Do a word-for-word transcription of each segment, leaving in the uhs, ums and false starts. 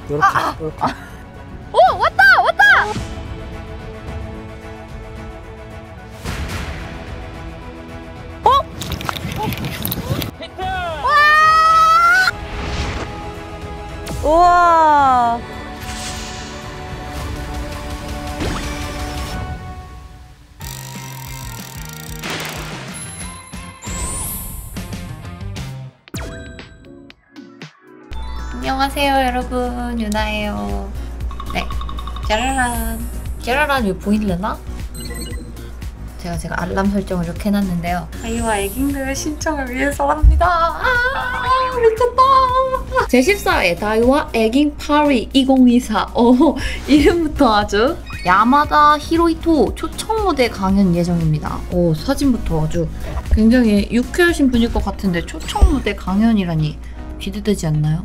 요렇게. 아, 요렇게. 아. 오! 왔다! 왔다! 어? 히트! 와! 우와! 안녕하세요 여러분, 유나예요. 네, 짜라란 짜라란 이거 보이려나? 제가 제가 알람 설정을 이렇게 해놨는데요. 아이와 애깅들 신청을 위해서랍니다. 아 미쳤다. 제십사 회 다이와 애깅 파리 이천이십사. 어, 이름부터 아주 야마다 히로히토 초청 무대 강연 예정입니다. 오, 사진부터 아주 굉장히 유쾌하신 분일 것 같은데 초청 무대 강연이라니 기대되지 않나요?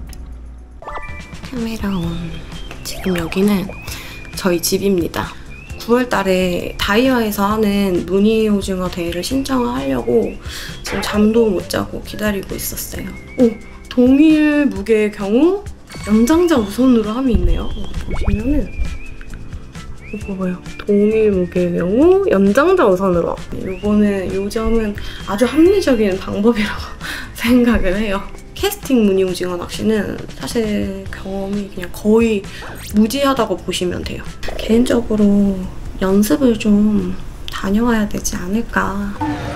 카메라 온. 지금 여기는 저희 집입니다. 구월 달에 다이와에서 하는 무늬 오징어 대회를 신청을 하려고 지금 잠도 못 자고 기다리고 있었어요. 오! 동일 무게의 경우 연장자 우선으로 함이 있네요. 보시면은 이거 봐요. 동일 무게의 경우 연장자 우선으로. 요거는 요 점은 아주 합리적인 방법이라고 생각을 해요. 캐스팅 무늬 오징어 낚시는 사실 경험이 그냥 거의 무지하다고 보시면 돼요. 개인적으로 연습을 좀 다녀와야 되지 않을까.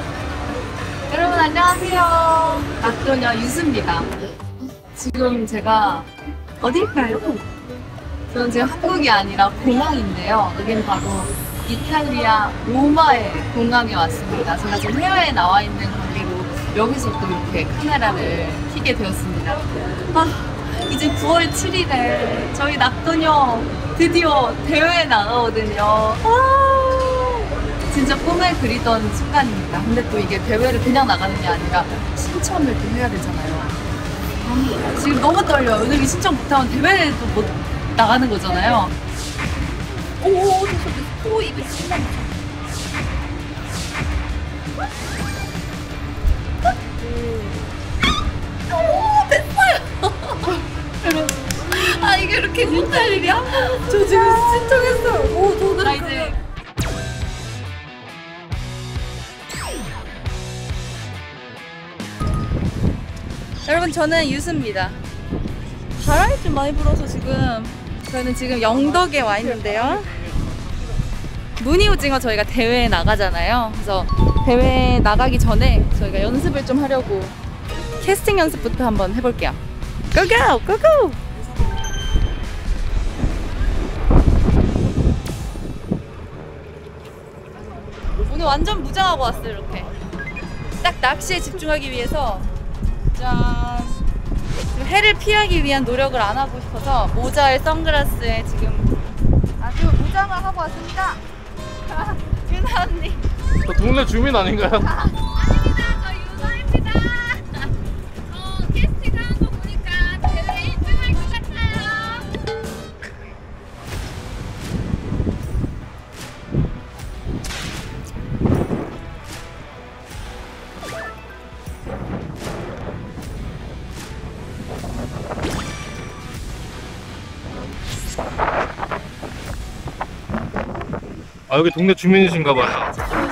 여러분 안녕하세요. 낙도녀 유수입니다. 지금 제가 어딜까요? 저는 지금 한국이 아니라 공항인데요. 여긴 바로 이탈리아 로마의 공항에 왔습니다. 제가 지금 해외에 나와 있는 관계로 여기서 또 이렇게 카메라를 켜게 되었습니다. 아, 이제 구월 칠일에 저희 낙도녀 드디어 대회에 나가거든요. 아, 진짜 꿈에 그리던 순간입니다. 근데 또 이게 대회를 그냥 나가는 게 아니라 신청을 또 해야 되잖아요. 아, 지금 너무 떨려요. 오늘 신청 못하면 대회에도 못 나가는 거잖아요. 오오오, 됐어 됐어. 오, 입에 신나. 오, 됐어요. 여러분, 아 이게 이렇게 못할 일이야? 저 지금 신청했어요. 오, 저도 나 이제. 여러분, 저는 유수입니다. 바람이 좀 많이 불어서 지금 저는 지금 영덕에 와 있는데요. 무늬 오징어 저희가 대회에 나가잖아요. 그래서 대회에 나가기 전에 저희가 연습을 좀 하려고 캐스팅 연습부터 한번 해볼게요. 고고! 고고! 오늘 완전 무장하고 왔어요. 이렇게 딱 낚시에 집중하기 위해서 짠! 지금 해를 피하기 위한 노력을 안 하고 싶어서 모자에 선글라스에 지금 아주 무장을 하고 왔습니다. 유나 언니. 저 동네 주민 아닌가요? 아, 아닙니다. 저 유나입니다. 어, 캐스팅하는 거 보니까 대회 일 등 할 것 같아요. 아, 여기 동네 주민이신가 봐요.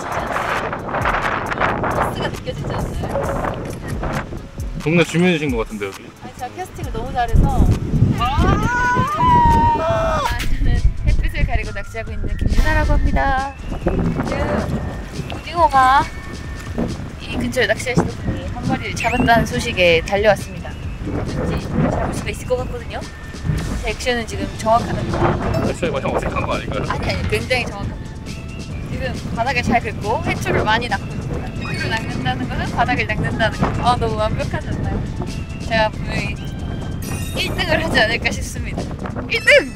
버스가 느껴지지 않나요? 동네 주민이신 것 같은데 여기. 아니, 제가 캐스팅을 너무 잘해서. 아, 저는 햇빛을 가리고 낚시하고 있는 김유나라고 합니다. 지금 오징어가 이 근처에 낚시하시는 분이 한 마리를 잡았다는 소식에 달려왔습니다. 왠지 잡을 수가 있을 것 같거든요. 제 액션은 지금 정확하답니다. 액션이 좀 어색한 거 아닌가요? 아니 아니, 굉장히 정확합니다. 지금 바닥을 잘 긁고 해초를 많이 낚고 있습니다. 해초를 낚는다는 것은 바닥을 낚는다는 거. 아, 너무 완벽하지 않나요? 제가 분명히 일 등을 하지 않을까 싶습니다. 일 등!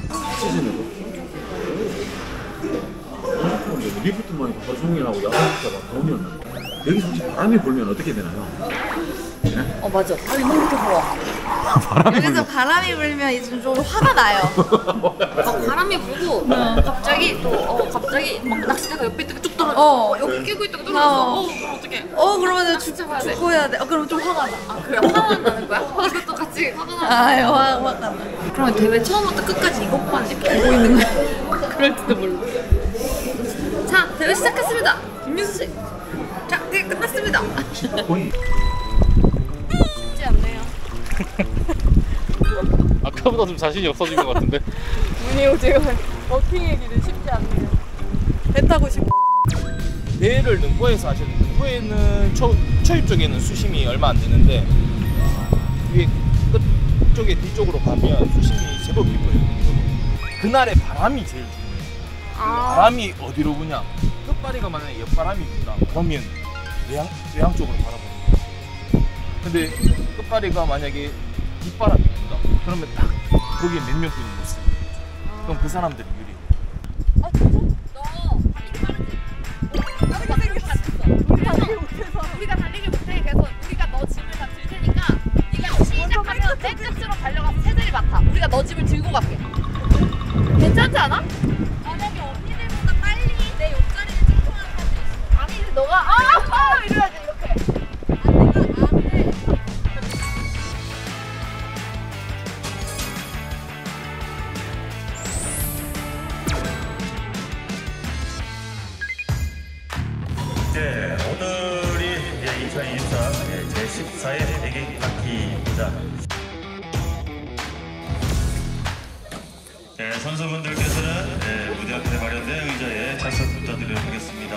리프트만 하루 종일 하고 야간부터 막 더우면 여기서 혹시 바람이 불면 어떻게 되나요? 어, 맞아. 바람이 너무 불어. 바람이 여기서 불면 바람이 불면 이제 좀 화가 나요. 막 바람이 불고 갑자기 또 어, 갑자기 막 낚싯대가 옆에 있다가 뚝 떨어져. 어, 여기 끼고 있다가 떨어져. 어, 그럼 어떡해? 어, 그러면 죽, 죽고 해야 돼. 어, 그럼 좀 화가 나. 아, 그래? 화가 나는 거야? 화가 또 같이 화가 아유, 화, 화가 나. 그럼 대회 처음부터 끝까지 이것만 이렇게 보고 있는 거야. 그럴지도 몰라. 자, 대회 시작했습니다. 김민수 씨. 자, 대회 끝났습니다. 쉽지 않네요. 아까보다 좀 자신이 없어진 것 같은데. 문희 오징어 워킹의 길은 쉽지 않네요. 배 타고 싶어. 대회를 능포에서 하셨는데 능포에는 초, 초입 쪽에는 수심이 얼마 안 되는데 위에 끝 쪽에 뒤쪽으로 가면 수심이 제법 깊어요. 그날의 바람이 제일 중요해요. 아. 바람이 어디로 부냐? 끝바리가 만약에 옆바람이 분다 그러면 외양, 외양 쪽으로 바라보는 거예요. 근데 끝바리가 만약에 뒷바람이 분다 그러면 딱 거기에 몇 명뿐이 못 써요. 그럼 그 사람들이 유리해요. 아 진짜? 너 달리기 못했어. 우리 달리기 못해서. 우리가 달리기 못해. 그래서 우리가 너 짐을 다 들 테니까 네가 시작하면 맨 끝으로 달려가서 새들이 맡아. 우리가 너 짐을 들고 갈게. 괜찮지 않아? 만약에 언니들보다 빨리 내 옆자리를 청소하는 사람이 있어. 아니 근데 너가 아! 아! 이래야지 이렇게. 아 내가 안 돼. 네, 오늘이 이천이십사 제십사 회 대기 파티입니다. 네, 선수분들께서는 네, 무대 앞에 마련된 의자에 좌석 부탁드리도록 하겠습니다.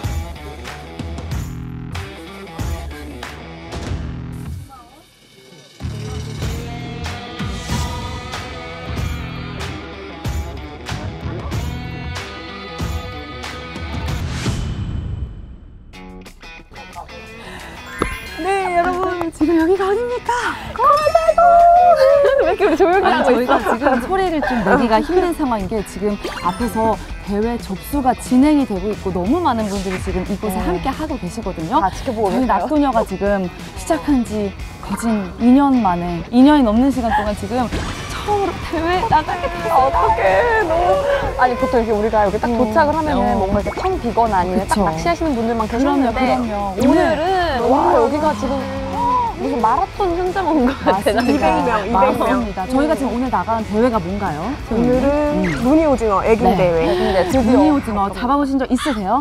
네 여러분 지금 여기가 어딥니까? 거제도! 왜 이렇게 조용히 하고 저희가 있어? 지금 소리를 좀 내기가 힘든 상황인 게 지금 앞에서 대회 접수가 진행이 되고 있고 너무 많은 분들이 지금 이곳에 함께 하고 계시거든요. 다 지켜보고 저희 계세요. 낙도녀가 지금 시작한 지 거진 이 년 만에 이 년이 넘는 시간 동안 지금 처음으로 대회 나가게 됐어요. 어떡해 너무 아니 보통 이렇게 우리가 여기 딱 음. 도착을 하면은 어. 뭔가 이렇게 텅 비거나 아니면 딱 그쵸. 낚시하시는 분들만 그럼요, 계셨는데 그럼요. 오늘은 와 여기가 지금 무슨 마라톤 현장 온 것 같아. 맞습니다. 이백 명, 이백 명. 맞습니다. 저희가 지금 오늘 나가는 대회가 뭔가요? 오늘은 무늬 오징어 애기 네. 대회. 근데 드디어 무늬 오징어 잡아보신 적 있으세요?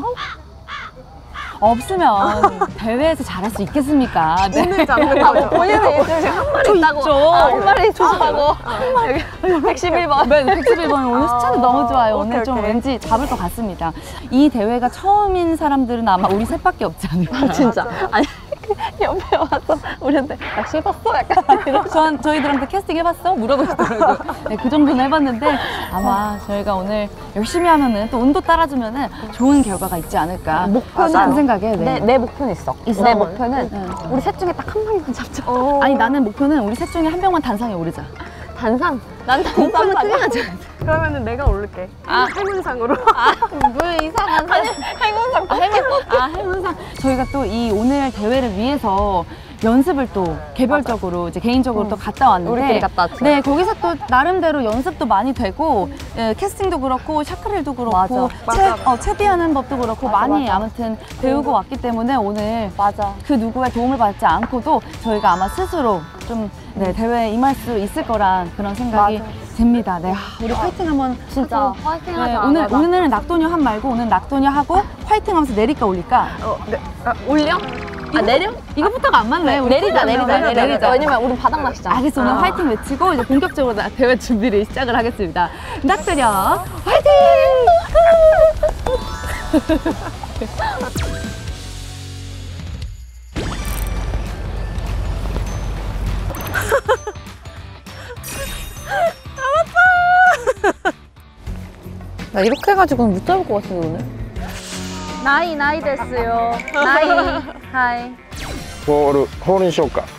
없으면 대회에서 잘할 수 있겠습니까? 네. 오늘 잡는 거죠. 본인은 예전에 지금 한 마리 있다고. 있죠. 아, 한 마리 주셨다고. 한 마리. 백십일 번. 네, 백십일 번 오늘 숫자도 너무 좋아요. 오늘 오케이, 좀 오케이. 왠지 잡을 것 같습니다. 이 대회가 처음인 사람들은 아마 우리 셋밖에 없지 않을까. 진짜. 아니 옆에 와서 우리한테 낚시 해봤어? 약간 이런. 전 저희들한테 캐스팅 해봤어? 물어보시더라고요. 네, 그 정도는 해봤는데 아마 저희가 오늘 열심히 하면은 또 운도 따라주면은 좋은 결과가 있지 않을까. 목표는 그런 생각에. 내, 네. 내 목표는 있어. 있어? 내 목표는 네. 우리 셋 중에 딱 한 마리만 잡자. 아니 나는 목표는 우리 셋 중에 한 명만 단상에 오르자. 단상? 난 단상은 크게 하지. 그러면은 내가 오를게. 아, 해문상으로. 아, 뭐 이상한 상. 해문상. 아, 해문, 아, 해문상. 저희가 또 이 오늘 대회를 위해서 연습을 또 개별적으로 이제 개인적으로 또 갔다 왔는데 우리끼리 갔다 왔지. 네, 거기서 또 나름대로 연습도 많이 되고 예, 캐스팅도 그렇고 샤크릴도 그렇고 맞아. 채, 맞아. 어, 채비하는 법도 그렇고 맞아, 많이 맞아. 아무튼 배우고 왔기 때문에 오늘 맞아. 그 누구의 도움을 받지 않고도 저희가 아마 스스로 좀 네, 대회에 임할 수 있을 거란 그런 생각이 맞아. 듭니다. 네, 아, 우리 파이팅 한번 진짜 하고. 화이팅 네, 하자. 오늘 맞아. 오늘은 낙도녀 한 말고 오늘 낙도녀 하고 화이팅 하면서 내릴까 올릴까? 어, 네. 아, 올려? 아, 내려? 이거부터가 안 맞네. 우리 내리자, 내리자, 내리자, 내리자, 내리자. 왜냐면 우리 바닥 낚시잖아. 알겠어. 오늘 아. 화이팅 외치고 이제 본격적으로 나- 대회 준비를 시작을 하겠습니다. 낙도녀 화이팅! 나 이렇게 해가지고는 못 잡을 것 같은데 오늘. 나이 나이 됐어요. 나이 하이. ホールホールにしようか。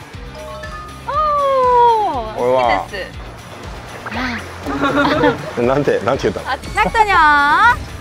俺はなんてなんて言ったの？ 낙도녀